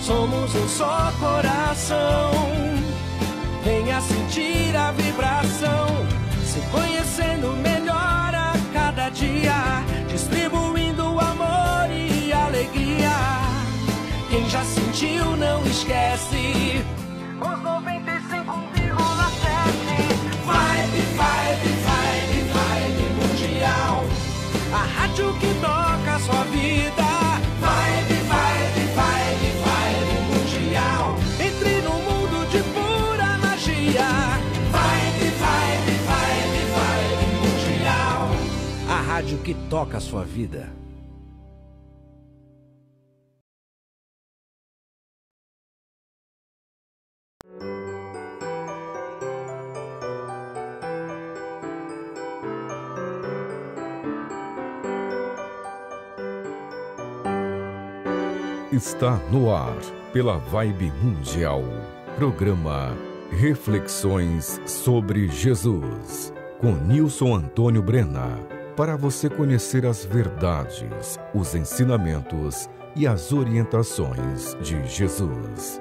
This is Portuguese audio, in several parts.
somos um só coração. Venha sentir a vibração, se conhecendo melhor a cada dia, distribuindo amor e alegria. Quem já sentiu não esquece os 95,7. Vibe mundial, a rádio que toca a sua vida. Vibe mundial, entre no mundo de pura magia. Vibe mundial, a rádio que toca a sua vida. Está no ar, pela Vibe Mundial, programa Reflexões sobre Jesus, com Nilson Antônio Brena, para você conhecer as verdades, os ensinamentos e as orientações de Jesus.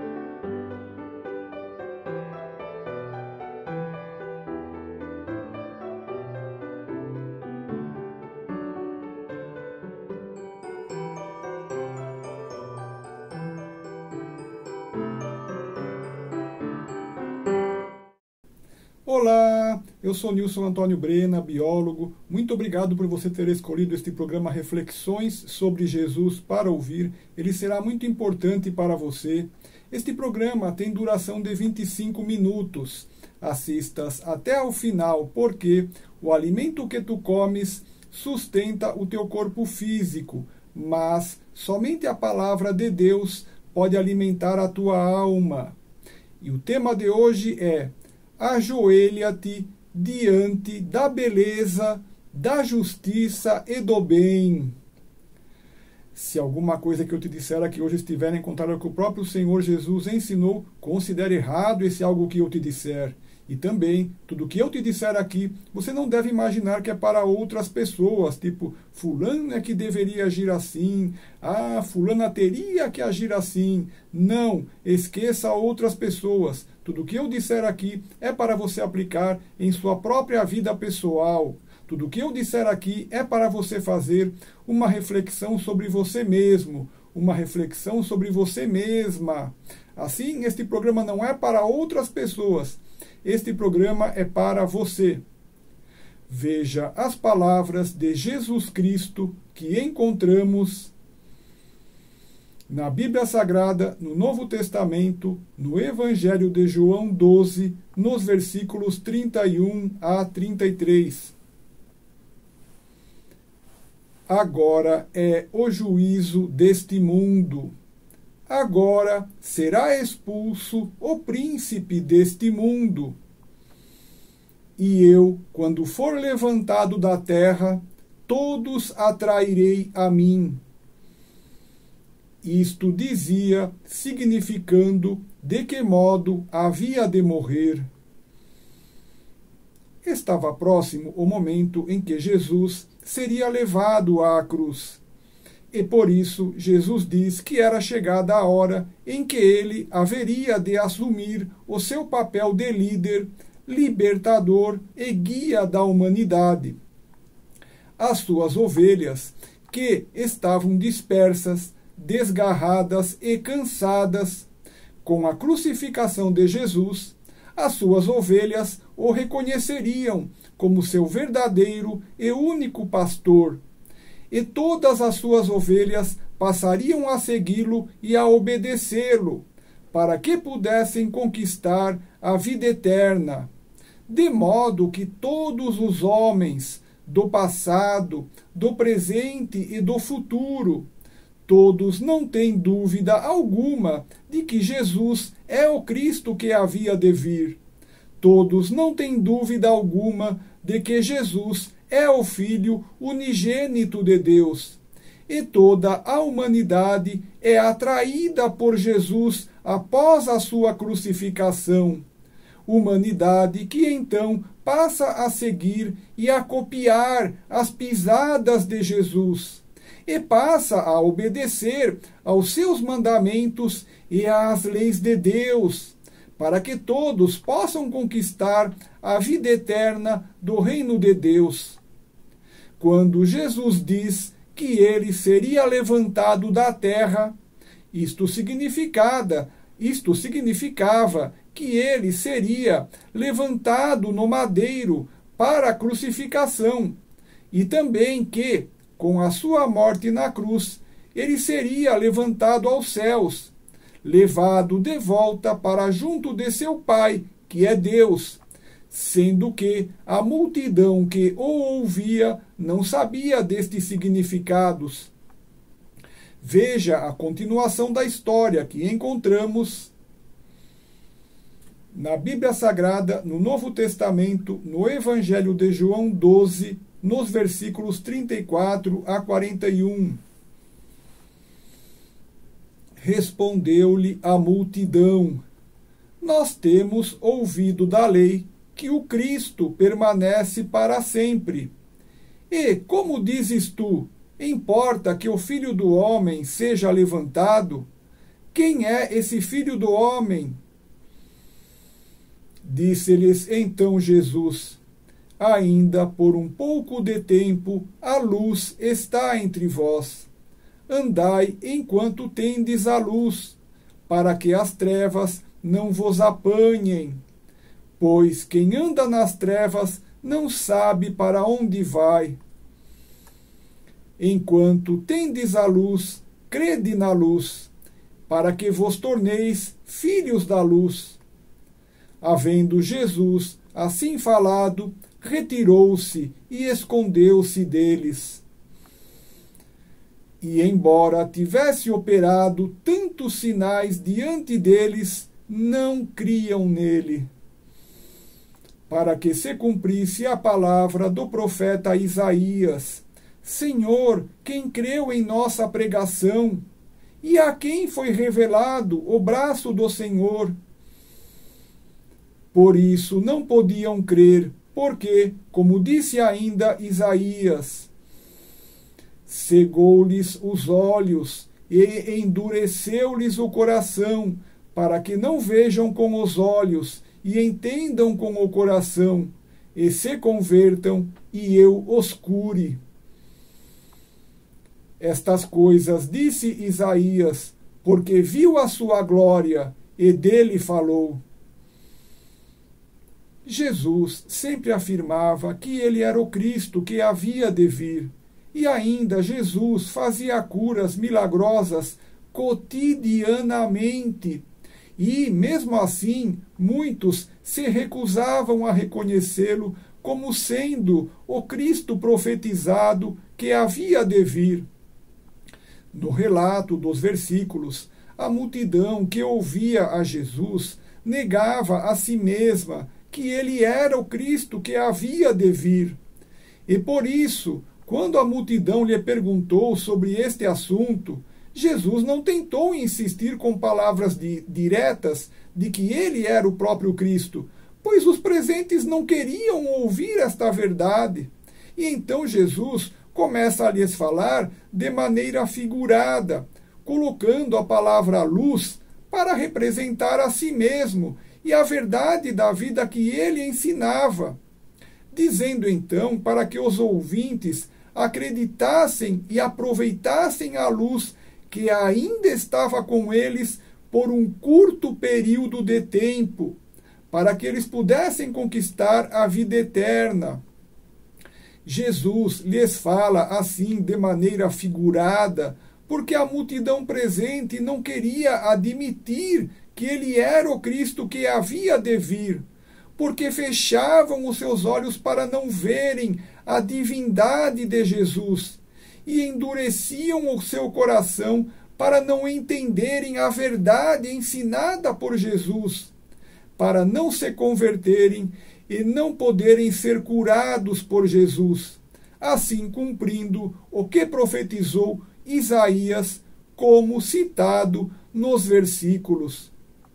Olá, eu sou Nilson Antônio Brena, biólogo. Muito obrigado por você ter escolhido este programa Reflexões sobre Jesus para ouvir. Ele será muito importante para você. Este programa tem duração de 25 minutos. Assistas até ao final, porque o alimento que tu comes sustenta o teu corpo físico, mas somente a palavra de Deus pode alimentar a tua alma. E o tema de hoje é: ajoelha-te diante da beleza, da justiça e do bem. Se alguma coisa que eu te disser aqui hoje estiver em contrário com o próprio Senhor Jesus ensinou, considere errado esse algo que eu te disser. E também, tudo que eu te disser aqui, você não deve imaginar que é para outras pessoas, tipo, fulano é que deveria agir assim, fulana teria que agir assim. Não, esqueça outras pessoas. Tudo que eu disser aqui é para você aplicar em sua própria vida pessoal. Tudo que eu disser aqui é para você fazer uma reflexão sobre você mesmo, uma reflexão sobre você mesma. Assim, este programa não é para outras pessoas. Este programa é para você. Veja as palavras de Jesus Cristo que encontramos na Bíblia Sagrada, no Novo Testamento, no Evangelho de João 12, nos versículos 31 a 33. Agora é o juízo deste mundo. Agora será expulso o príncipe deste mundo. E eu, quando for levantado da terra, todos atrairei a mim. Isto dizia, significando de que modo havia de morrer. Estava próximo o momento em que Jesus seria levado à cruz. E por isso Jesus diz que era chegada a hora em que ele haveria de assumir o seu papel de líder, libertador e guia da humanidade. As suas ovelhas, que estavam dispersas, desgarradas e cansadas, com a crucificação de Jesus, as suas ovelhas o reconheceriam como seu verdadeiro e único pastor, e todas as suas ovelhas passariam a segui-lo e a obedecê-lo, para que pudessem conquistar a vida eterna, de modo que todos os homens do passado, do presente e do futuro, todos não têm dúvida alguma de que Jesus é o Cristo que havia de vir. Todos não têm dúvida alguma de que Jesus é o Filho unigênito de Deus. E toda a humanidade é atraída por Jesus após a sua crucificação. Humanidade que então passa a seguir e a copiar as pisadas de Jesus. e passa a obedecer aos seus mandamentos e às leis de Deus, para que todos possam conquistar a vida eterna do reino de Deus. Quando Jesus diz que ele seria levantado da terra, isto significava que ele seria levantado no madeiro para a crucificação, e também que, com a sua morte na cruz, ele seria levantado aos céus, levado de volta para junto de seu Pai, que é Deus, sendo que a multidão que o ouvia não sabia destes significados. Veja a continuação da história que encontramos na Bíblia Sagrada, no Novo Testamento, no Evangelho de João 12, nos versículos 34 a 41. Respondeu-lhe a multidão: nós temos ouvido da lei que o Cristo permanece para sempre. E, como dizes tu, importa que o Filho do Homem seja levantado? Quem é esse Filho do Homem? Disse-lhes então Jesus: ainda por um pouco de tempo a luz está entre vós. Andai enquanto tendes a luz, para que as trevas não vos apanhem. Pois quem anda nas trevas não sabe para onde vai. Enquanto tendes a luz, crede na luz, para que vos torneis filhos da luz. Havendo Jesus assim falado, retirou-se e escondeu-se deles. E embora tivesse operado tantos sinais diante deles, não criam nele. Para que se cumprisse a palavra do profeta Isaías: Senhor, quem creu em nossa pregação? E a quem foi revelado o braço do Senhor? Por isso não podiam crer, porque, como disse ainda Isaías, cegou-lhes os olhos e endureceu-lhes o coração, para que não vejam com os olhos e entendam com o coração, e se convertam, e eu os cure. Estas coisas disse Isaías, porque viu a sua glória, e dele falou. Jesus sempre afirmava que ele era o Cristo que havia de vir, e ainda Jesus fazia curas milagrosas cotidianamente. E, mesmo assim, muitos se recusavam a reconhecê-lo como sendo o Cristo profetizado que havia de vir. No relato dos versículos, a multidão que ouvia a Jesus negava a si mesma que ele era o Cristo que havia de vir. E por isso, quando a multidão lhe perguntou sobre este assunto, Jesus não tentou insistir com palavras diretas de que ele era o próprio Cristo, pois os presentes não queriam ouvir esta verdade. E então Jesus começa a lhes falar de maneira figurada, colocando a palavra luz para representar a si mesmo e a verdade da vida que ele ensinava, dizendo então para que os ouvintes acreditassem e aproveitassem a luz que ainda estava com eles por um curto período de tempo, para que eles pudessem conquistar a vida eterna. Jesus lhes fala assim de maneira figurada, porque a multidão presente não queria admitir que ele era o Cristo que havia de vir, porque fechavam os seus olhos para não verem a divindade de Jesus e endureciam o seu coração para não entenderem a verdade ensinada por Jesus, para não se converterem e não poderem ser curados por Jesus, assim cumprindo o que profetizou Isaías, como citado nos versículos.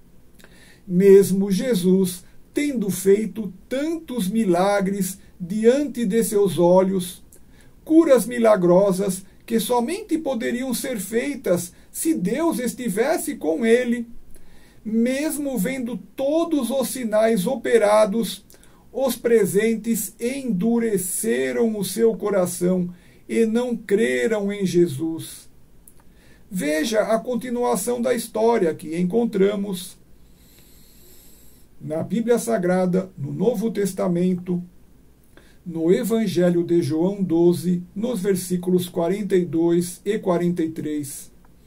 Mesmo Jesus, tendo feito tantos milagres diante de seus olhos, curas milagrosas que somente poderiam ser feitas se Deus estivesse com ele. Mesmo vendo todos os sinais operados, os presentes endureceram o seu coração e não creram em Jesus. Veja a continuação da história que encontramos na Bíblia Sagrada, no Novo Testamento, no Evangelho de João 12, nos versículos 42 e 43.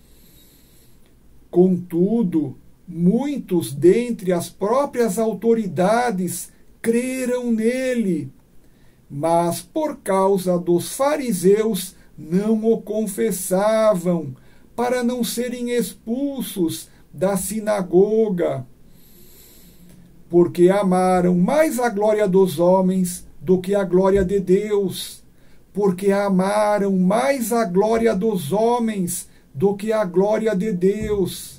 Contudo, muitos dentre as próprias autoridades creram nele, mas por causa dos fariseus não o confessavam, para não serem expulsos da sinagoga, porque amaram mais a glória dos homens do que a glória de Deus, porque amaram mais a glória dos homens do que a glória de Deus.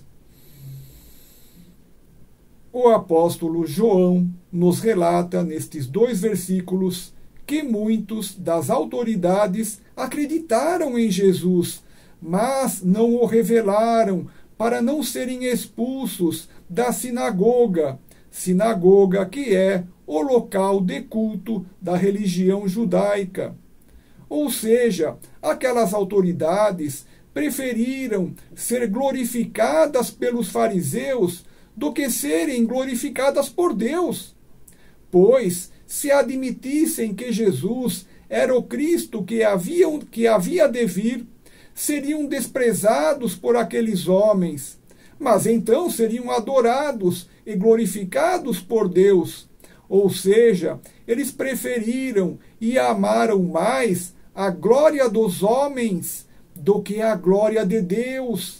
O apóstolo João nos relata nestes 2 versículos que muitos das autoridades acreditaram em Jesus, mas não o revelaram para não serem expulsos da sinagoga, sinagoga que é o local de culto da religião judaica. Ou seja, aquelas autoridades preferiram ser glorificadas pelos fariseus do que serem glorificadas por Deus. Pois, se admitissem que Jesus era o Cristo que havia de vir, seriam desprezados por aqueles homens, mas então seriam adorados e glorificados por Deus. Ou seja, eles preferiram e amaram mais a glória dos homens do que a glória de Deus.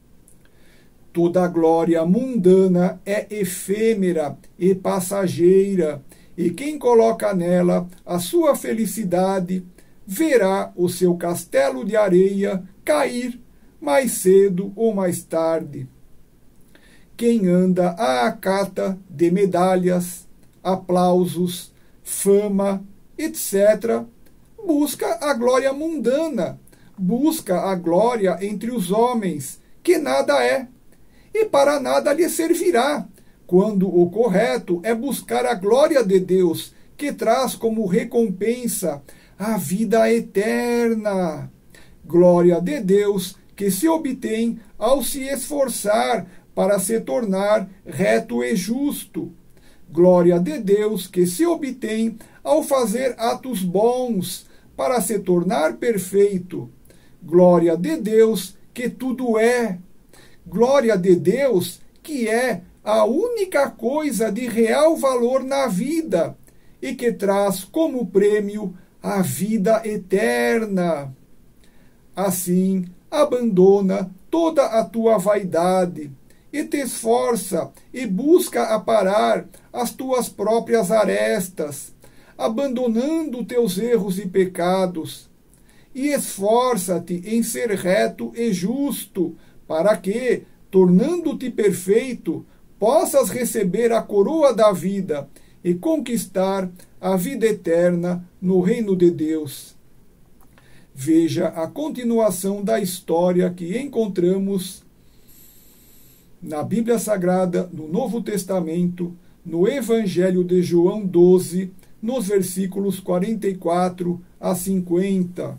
Toda glória mundana é efêmera e passageira, e quem coloca nela a sua felicidade verá o seu castelo de areia cair mais cedo ou mais tarde. Quem anda à cata de medalhas, aplausos, fama, etc., busca a glória mundana, busca a glória entre os homens, que nada é, e para nada lhe servirá, quando o correto é buscar a glória de Deus, que traz como recompensa a vida eterna. Glória de Deus que se obtém ao se esforçar para se tornar reto e justo. Glória de Deus que se obtém ao fazer atos bons para se tornar perfeito. Glória de Deus que tudo é. Glória de Deus que é a única coisa de real valor na vida e que traz como prêmio a vida eterna. Assim, abandona toda a tua vaidade e te esforça e busca aparar as tuas próprias arestas, abandonando teus erros e pecados. E esforça-te em ser reto e justo, para que, tornando-te perfeito, possas receber a coroa da vida e conquistar a vida eterna no reino de Deus. Veja a continuação da história que encontramos na Bíblia Sagrada, no Novo Testamento, no Evangelho de João 12, nos versículos 44 a 50.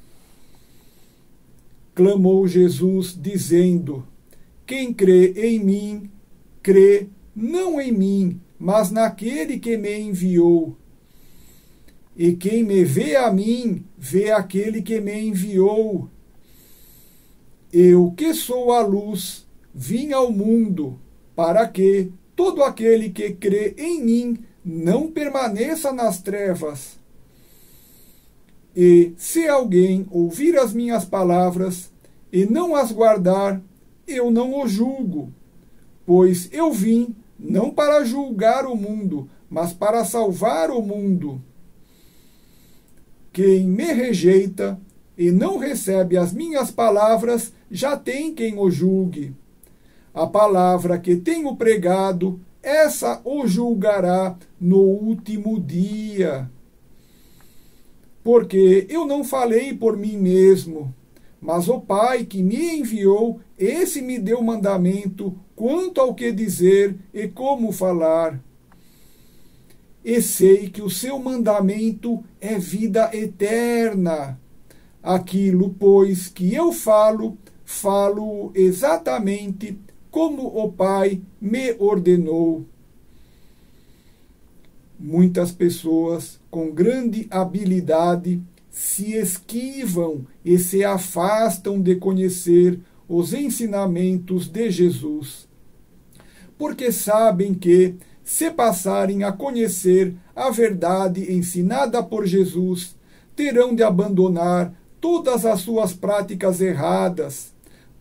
Clamou Jesus, dizendo: quem crê em mim, crê não em mim, mas naquele que me enviou. E quem me vê a mim, vê aquele que me enviou. Eu, que sou a luz, vim ao mundo, para que todo aquele que crê em mim não permaneça nas trevas. E se alguém ouvir as minhas palavras e não as guardar, eu não o julgo, pois eu vim não para julgar o mundo, mas para salvar o mundo. Quem me rejeita e não recebe as minhas palavras, já tem quem o julgue. A palavra que tenho pregado, essa o julgará no último dia. Porque eu não falei por mim mesmo, Mas o Pai que me enviou, esse me deu mandamento quanto ao que dizer e como falar. E sei que o seu mandamento é vida eterna. Aquilo, pois, que eu falo, falo exatamente como o Pai me ordenou. Muitas pessoas com grande habilidade se esquivam e se afastam de conhecer os ensinamentos de Jesus, porque sabem que, se passarem a conhecer a verdade ensinada por Jesus, terão de abandonar todas as suas práticas erradas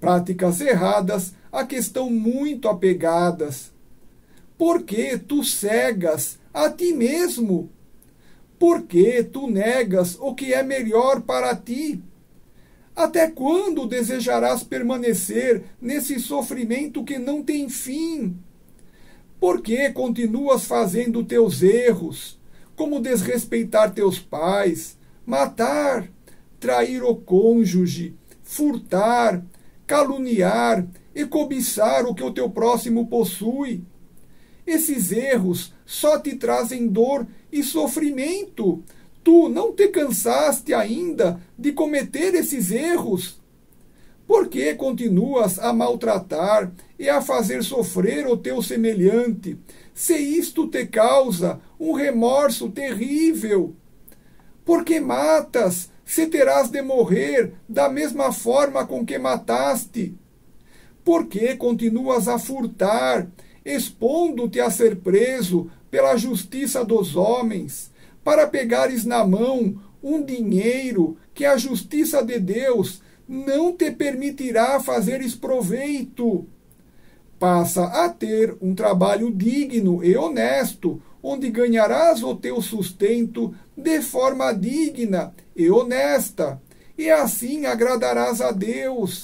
a que estão muito apegadas. Porque tu cegas a ti mesmo? Porque tu negas o que é melhor para ti? Até quando desejarás permanecer nesse sofrimento que não tem fim? Por que continuas fazendo teus erros, como desrespeitar teus pais, matar, trair o cônjuge, furtar, caluniar e cobiçar o que o teu próximo possui? Esses erros só te trazem dor e sofrimento. Tu não te cansaste ainda de cometer esses erros? Por que continuas a maltratar e a fazer sofrer o teu semelhante, se isto te causa um remorso terrível? Por que matas, se terás de morrer da mesma forma com que mataste? Por que continuas a furtar, expondo-te a ser preso pela justiça dos homens, para pegares na mão um dinheiro que a justiça de Deus não te permitirá fazeres proveito? Passa a ter um trabalho digno e honesto, onde ganharás o teu sustento de forma digna e honesta, e assim agradarás a Deus.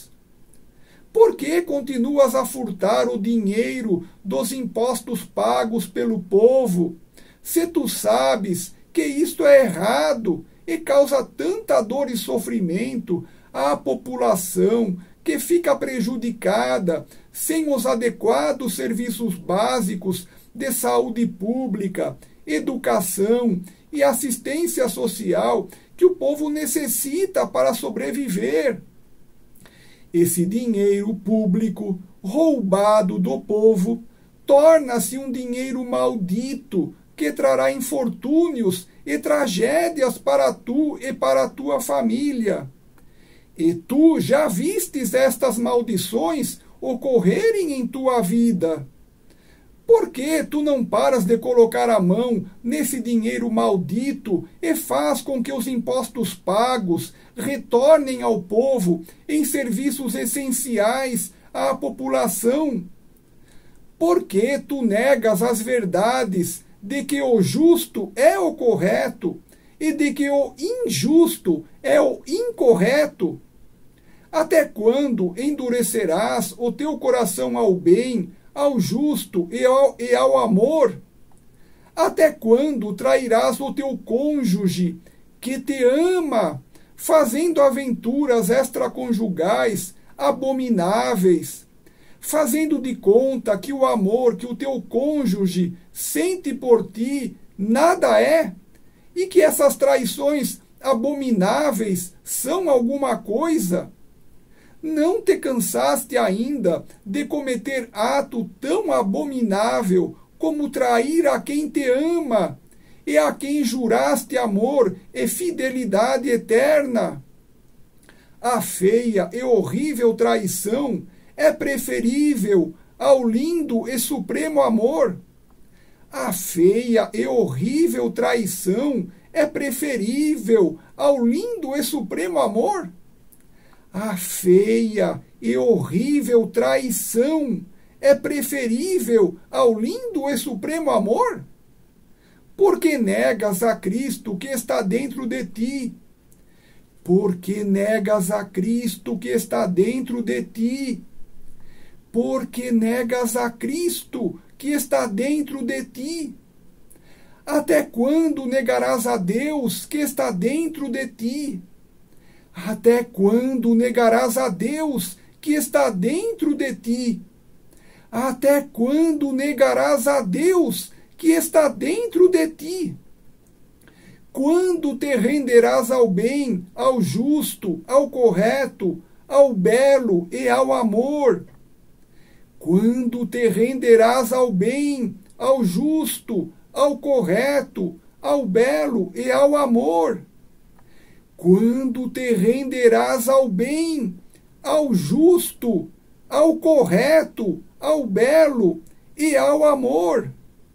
Por que continuas a furtar o dinheiro dos impostos pagos pelo povo, se tu sabes que isto é errado e causa tanta dor e sofrimento à população que fica prejudicada sem os adequados serviços básicos de saúde pública, educação e assistência social que o povo necessita para sobreviver? Esse dinheiro público roubado do povo torna-se um dinheiro maldito que trará infortúnios e tragédias para tu e para a tua família. E tu já vistes estas maldições ocorrerem em tua vida. Por que tu não paras de colocar a mão nesse dinheiro maldito e faz com que os impostos pagos retornem ao povo em serviços essenciais à população? Por que tu negas as verdades de que o justo é o correto e de que o injusto é o incorreto? Até quando endurecerás o teu coração ao bem, ao justo e ao amor? Até quando trairás o teu cônjuge que te ama, fazendo aventuras extraconjugais abomináveis, fazendo de conta que o amor que o teu cônjuge sente por ti nada é, e que essas traições abomináveis são alguma coisa? Não te cansaste ainda de cometer ato tão abominável como trair a quem te ama e a quem juraste amor e fidelidade eterna? A feia e horrível traição é preferível ao lindo e supremo amor. A feia e horrível traição é preferível ao lindo e supremo amor. A feia e horrível traição é preferível ao lindo e supremo amor? Porque negas a Cristo que está dentro de ti? Porque negas a Cristo que está dentro de ti? Porque negas a Cristo que está dentro de ti? Até quando negarás a Deus que está dentro de ti? Até quando negarás a Deus que está dentro de ti? Até quando negarás a Deus que está dentro de ti? Quando te renderás ao bem, ao justo, ao correto, ao belo e ao amor? Quando te renderás ao bem, ao justo, ao correto, ao belo e ao amor? Quando te renderás ao bem, ao justo, ao correto, ao belo e ao amor?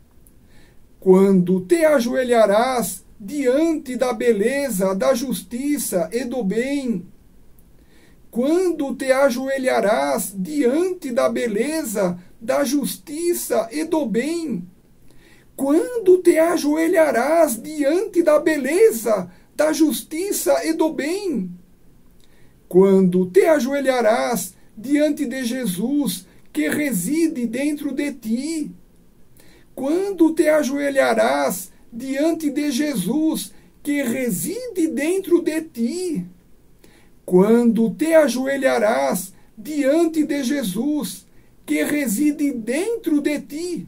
Quando te ajoelharás diante da beleza, da justiça e do bem? Quando te ajoelharás diante da beleza, da justiça e do bem? Quando te ajoelharás diante da beleza, da justiça e do bem? Quando te ajoelharás diante de Jesus, que reside dentro de ti? Quando te ajoelharás diante de Jesus, que reside dentro de ti? Quando te ajoelharás diante de Jesus, que reside dentro de ti?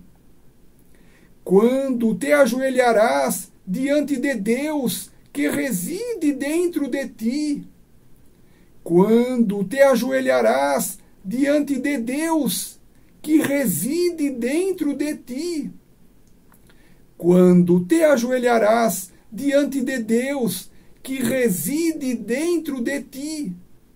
Quando te ajoelharás diante de Deus, que reside dentro de ti? Quando te ajoelharás diante de Deus, que reside dentro de ti? Quando te ajoelharás diante de Deus, que reside dentro de ti?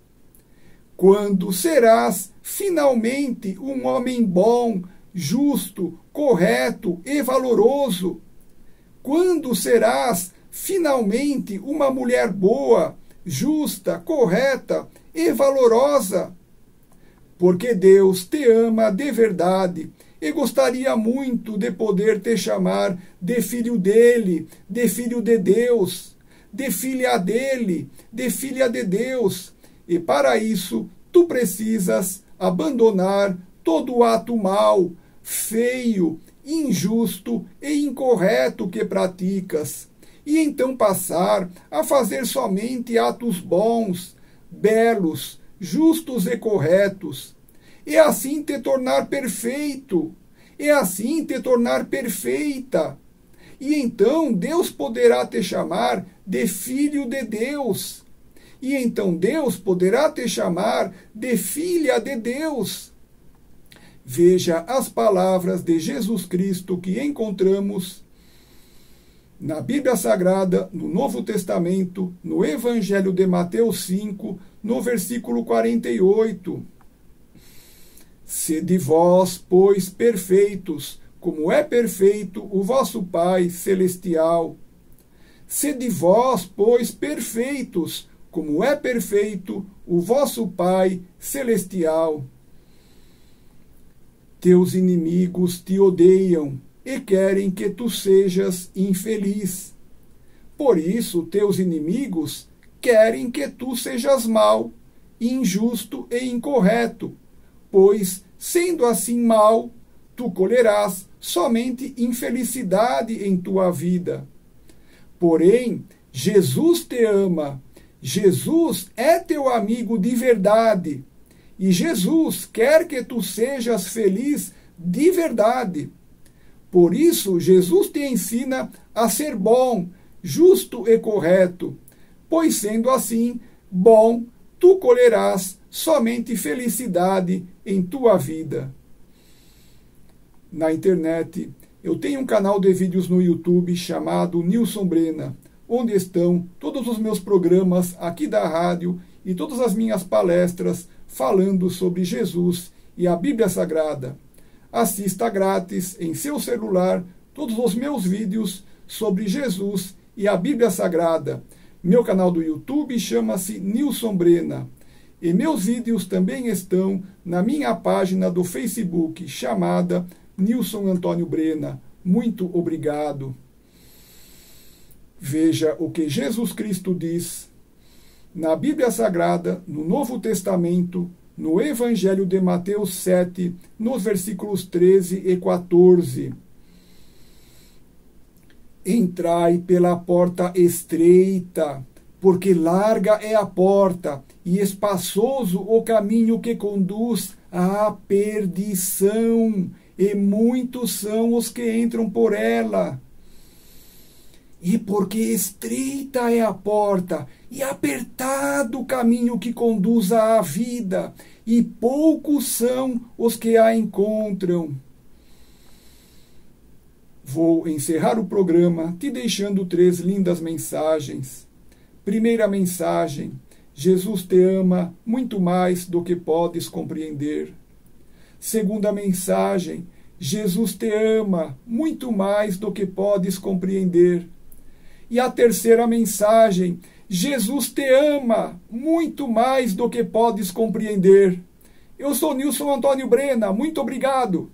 Quando serás finalmente um homem bom, justo, correto e valoroso? Quando serás finalmente uma mulher boa, justa, correta e valorosa? Porque Deus te ama de verdade e gostaria muito de poder te chamar de filho dele, de filho de Deus, de filha dele, de filha de Deus. E para isso, tu precisas abandonar todo ato mau, feio, injusto e incorreto que praticas, e então passar a fazer somente atos bons, belos, justos e corretos, e assim te tornar perfeito, e assim te tornar perfeita. E então Deus poderá te chamar de filho de Deus. E então Deus poderá te chamar de filha de Deus. Veja as palavras de Jesus Cristo que encontramos na Bíblia Sagrada, no Novo Testamento, no Evangelho de Mateus 5, no versículo 48. Sede vós, pois, perfeitos, como é perfeito o vosso Pai celestial. Sede vós, pois, perfeitos, como é perfeito o vosso Pai celestial. Teus inimigos te odeiam e querem que tu sejas infeliz. Por isso, teus inimigos querem que tu sejas mau, injusto e incorreto, pois, sendo assim mau, tu colherás somente infelicidade em tua vida. Porém, Jesus te ama, Jesus é teu amigo de verdade, e Jesus quer que tu sejas feliz de verdade. Por isso, Jesus te ensina a ser bom, justo e correto, pois sendo assim, bom, tu colherás somente felicidade em tua vida. Na internet, eu tenho um canal de vídeos no YouTube chamado Nilson Brena, onde estão todos os meus programas aqui da rádio e todas as minhas palestras falando sobre Jesus e a Bíblia Sagrada. Assista grátis em seu celular todos os meus vídeos sobre Jesus e a Bíblia Sagrada. Meu canal do YouTube chama-se Nilson Brena. E meus vídeos também estão na minha página do Facebook, chamada Nilson Antônio Brena. Muito obrigado. Veja o que Jesus Cristo diz na Bíblia Sagrada, no Novo Testamento, no Evangelho de Mateus 7, nos versículos 13 e 14. Entrai pela porta estreita, Porque larga é a porta e espaçoso o caminho que conduz à perdição, e muitos são os que entram por ela. E porque estreita é a porta e apertado o caminho que conduz à vida, e poucos são os que a encontram. Vou encerrar o programa te deixando 3 lindas mensagens. Primeira mensagem: Jesus te ama muito mais do que podes compreender. Segunda mensagem: Jesus te ama muito mais do que podes compreender. E a terceira mensagem: Jesus te ama muito mais do que podes compreender. Eu sou Nilson Antônio Brena, muito obrigado.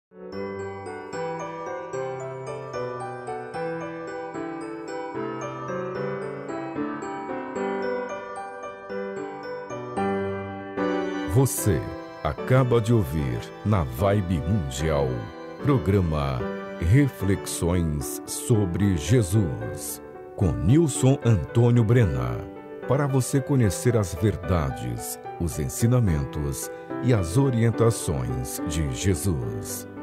Você acaba de ouvir na Vibe Mundial, programa Reflexões sobre Jesus, com Nilson Antônio Brena, para você conhecer as verdades, os ensinamentos e as orientações de Jesus.